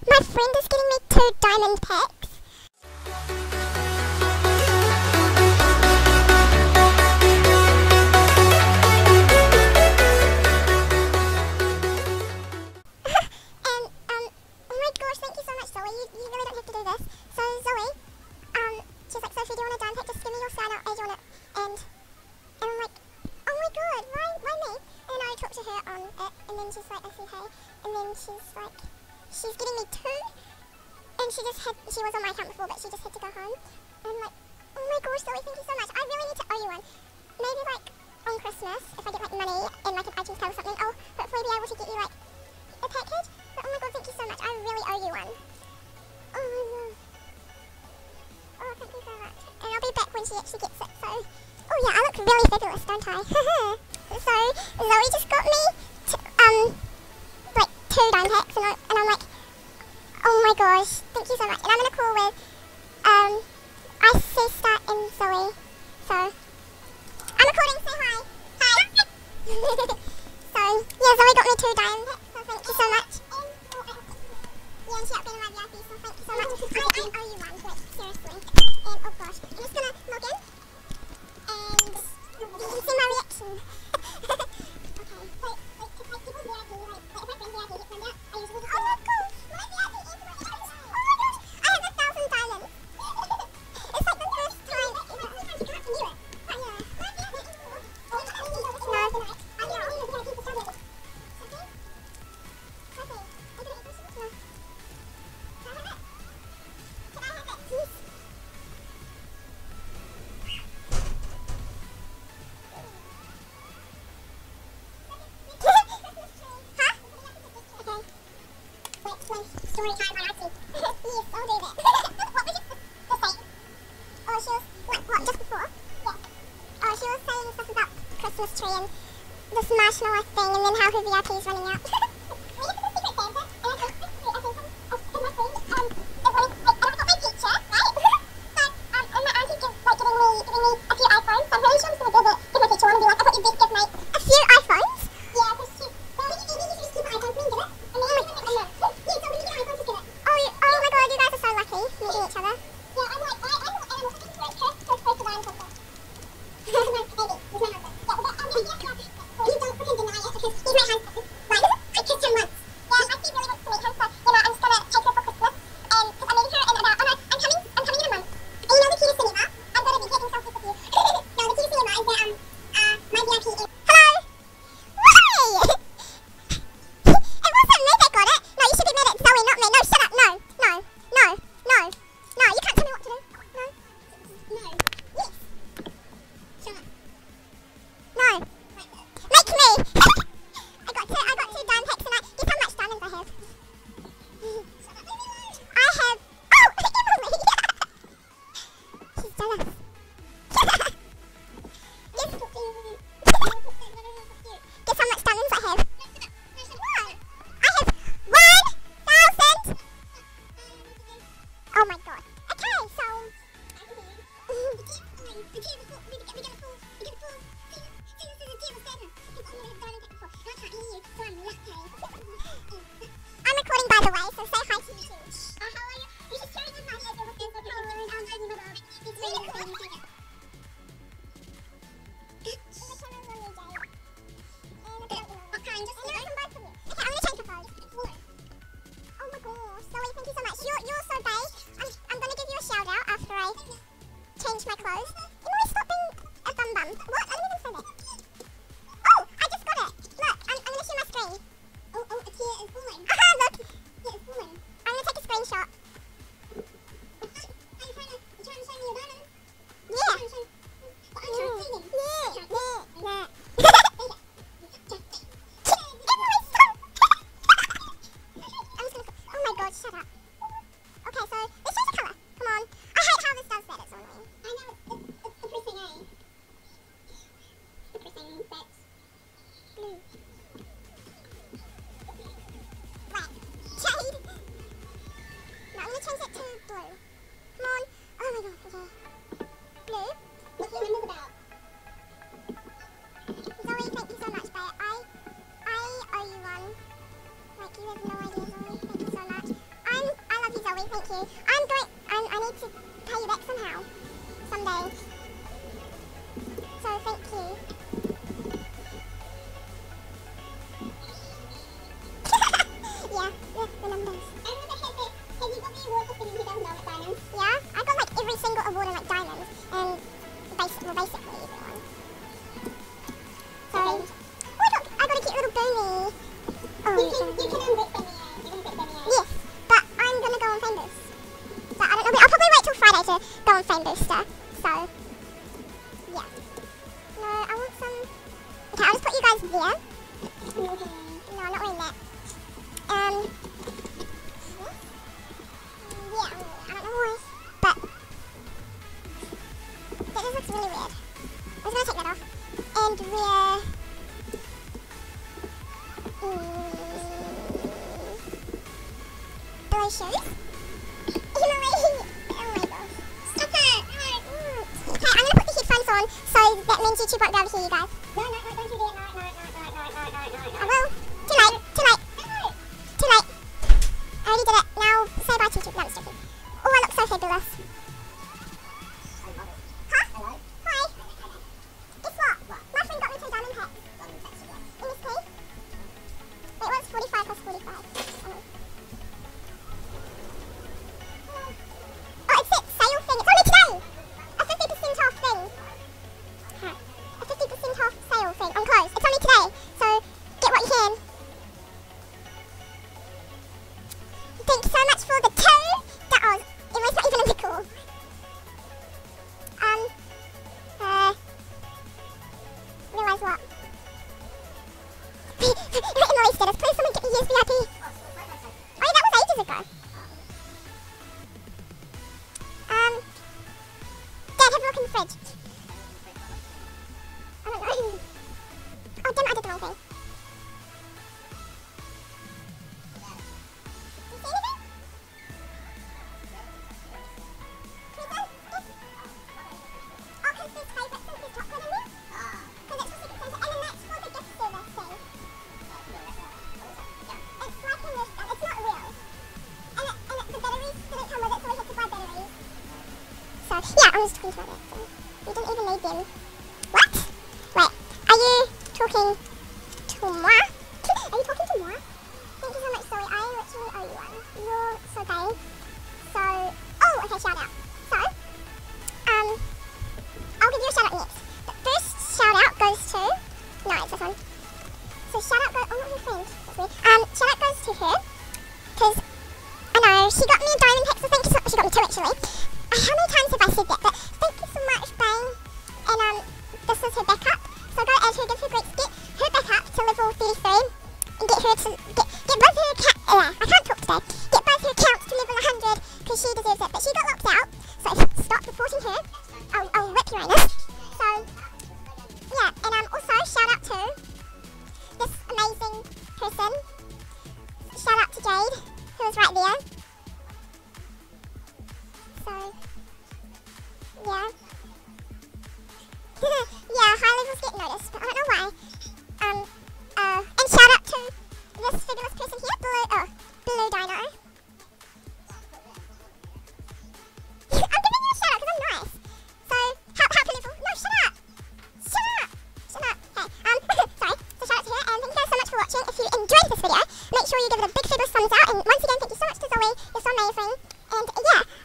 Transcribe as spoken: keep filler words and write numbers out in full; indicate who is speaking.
Speaker 1: My friend is getting me two diamond packs. And, um, oh my gosh, thank you so much, Zoe. You, you really don't have to do this. So, Zoe, um, she's like, Sophie, do you want a diamond pack? Just give me your sign, I'll add you on it. And, and I'm like, oh my god, why, why me? And then I talked to her on it, and then she's like, I said hey. And then she's like, she's getting me two. And she just had, she was on my account before, but she just had to go home. And I'm like, oh my gosh, Zoe, thank you so much. I really need to owe you one. Maybe like on Christmas, if I get like money and like an iTunes code or something, I'll hopefully be able to get you like a package. But oh my god, thank you so much. I really owe you one. Oh my god. Oh, thank you so much. And I'll be back when she actually gets it. So, oh yeah, I look really fabulous, don't I? So, Zoe just got me, t um, like two diamond packs, and, I, and I'm like, oh my gosh, thank you so much. And I'm gonna call with, um, Icesta and Zoe. So, I'm recording, say hi. Hi. So, yeah, Zoe got me two diamond packs, so thank you so much. Yeah, and she upgraded my V I P, so thank you so much. I, I owe you one, like, seriously. And, oh gosh, I'm just gonna log in, and you can see my reaction. Okay, so, like, if like, people's V I P, like, like, if my friend's V I P gets signed out, I usually just, oh my gosh, my V I P is my gosh, oh my gosh, I have a thousand diamonds. It's like the first time, it's like, sometimes you can't renew it. Can't you? My V I P is more. No, I know, I know, I'm V I P for Starbucks. Okay? Okay, are you gonna eat this? No. Can I have it? Can I have it, please? Story time on Archie. Yes, I'll do that. What was it? The same. Oh, she was, what, what, just before? Yeah. Oh, she was saying stuff about Christmas tree and this marshmallow thing, and then how her V I P is running out. We have the Secret Santa, and I think, I think, um, my friend, um, it wanted, like, I don't got my picture, right? So, um, and my auntie just, like, giving me, giving me a few iPhones, so I'm really sure I'm just gonna give it, give my picture, I wanna be like, I thought you'd best give my, a few iPhones? Yeah, because she, well, you can use just keep my iPhones, me and give it. And then, like, I know. Yeah, so when you get iPhones, just give it. Oh, you, oh my god, you guys are so lucky, meeting each other. Yeah, I'm like, I, I'm, I'm looking for it, Chris, Chris, Chris, the diamond picture. He's my baby, he's my husband. Yeah, but, um, yeah, yeah, yeah. You don't freaking deny it, because he's my husband. Like, I kissed him once. Yeah, I see really wants to meet him, so, you know, I'm just gonna take her for Christmas. And, because I'm meeting her in about, I'm, like, I'm coming, I'm coming in a month. And you know the key to cinema? I'm gonna be taking selfies with you. No, the key to cinema is that, um, uh, my V I P is... Hello? Why? It wasn't me that got it. No, you should be mad at Zoe, not me. No, shut up. No, no, no, no, no. You can't tell me what to do. No. No. Yes. Shut up. No. Make me. I got two. I got two diamond packs, and I guess how much diamonds I have. I have. Oh, Emily. She's jealous. Guess. Guess how much diamonds I have. I have one thousand. Oh my god. Okay, so. I'm recording, by the way, so say hi to me too. Uh, how are you? You should share your money as your friends are calling. I'm doing my dog. It's really cool. What kind? Just I know from both of you. Okay, I'm gonna change my phone. Oh my gosh, Zoe, thank you so much. You're, you're so bae. I'm, I'm gonna give you a shout out after I change my clothes. Emily, stop being a bum bum. What? I didn't even say that. Oh, I just got it. Look, I'm, I'm gonna share my screen. Oh, oh, it's here, it's falling. Aha, look. Yeah, it's falling. I'm gonna take a screenshot. Are you trying to, you trying to show me your diamond? Yeah. You're trying to show, but I'm trying to see them. Yeah, yeah, yeah. Oh my god, shut up. Okay, so let's change the colour. Come on. I hate how this does that, it's so annoying. I know, it's, it's, it's depressing, eh? It's depressing, that's blue. Black. Shade. No, I'm gonna change it to blue. Come on. Oh my god, okay. Blue. What do you remember about? Zoe, thank you so much, babe. I, I owe you one. Like, you have no idea, Zoe. Thank you so much. I you. I'm going, I'm, I need to pay you back somehow. Someday. So thank you. Yeah, the, the numbers. I remember have, the, have you got the award for spending two thousand dollars diamonds? Yeah, I got like every single award in like diamonds. And basic, well basically everyone. So, okay. Oh I got, I got a cute little boonie. Oh, you can, you can unlock Benny A. You're gonna get Benny A. Yes, but I'm gonna go on Fame Boost. So I don't know, but I'll probably wait till Friday to go on Fame Booster. So, yeah. No, I want some... Okay, I'll just put you guys there. No, I'm not wearing that. Um... Yeah, I don't know why, but... That just looks really weird. I was gonna take that off. And wear... Mm, blue shoes. You know what? Oh my gosh. Stop it! No. Okay, I'm gonna put the headphones on, so that means YouTube won't be able to hear you guys. No, no, no, don't do that. No, no, no, no, no, no, no, no, no. I will. Too late. Too late. No. Too late. I already did it. Now say bye to YouTube. No, I'm just joking. Oh, I look so fabulous. Huh? Hello? Hi. Guess what? What? My friend got me two diamond packs. Diamond packs of what? M S P. Wait, what's forty-five plus forty-five? Oh. Oh, it's that sale thing. It's only today! A fifty percent off thing. Huh. A fifty percent off sale thing on clothes. It's only today, so get what you can. Thank you so much for the two. That was, it was not even a bit cool. Um, uh, realise what? Emily status, please someone get me U S V I P. Oh yeah, that was ages ago. Um, Dad, have a look in the fridge. I don't know. Oh damn, I did the wrong thing. You see anything? Pizza? Yes. Oh, because there's favourites and there's chocolate in there? So that's for Secret Santa, and then that's for the gift service thing. It's like in this, it's not real. And, it, and it, the batteries didn't come with it, so we had to buy batteries. So, yeah, I was talking about that, so you didn't even need them. What? Wait, are you talking to moi? Are you talking to moi? Thank you so much, Zoe. I literally owe you one. You're so gay. So, oh, okay, shout out. So, um, I'll give you a shout out next. The first shout out goes to, no, it's this one. So shout out goes, oh, not her friend, that's weird. Um, shout out goes to her, because, I know, she got me a diamond pack, so thank you so much, she got me two actually. Uh, how many times have I said that, but thank you so much, Bane. And, um, this is her backup, so go add her, give her great, get her backup to level thirty-three, and get her to, get, get both her account, uh, I can't talk today, get both her accounts to level one hundred, because she deserves it, but she got locked out, so stop reporting her, I'll, I'll rip Uranus. So, yeah, and um, also, shout out to this amazing person. Shout out to Jade, who was right there. So, yeah. Yeah, high levels get noticed, but I don't know why. Um, uh, and shout out to this fabulous person here, Blue, oh, Blue Dino. I'm giving you a shout out because I'm nice. So, how, how can level? No, shut up! Shut up! Shut up! Hey, um, sorry. So shout out to her, and thank you guys so much for watching. If you enjoyed this video, make sure you give it a big fabulous thumbs out, and once again, thank you so much to Zoe. You're so amazing. And yeah,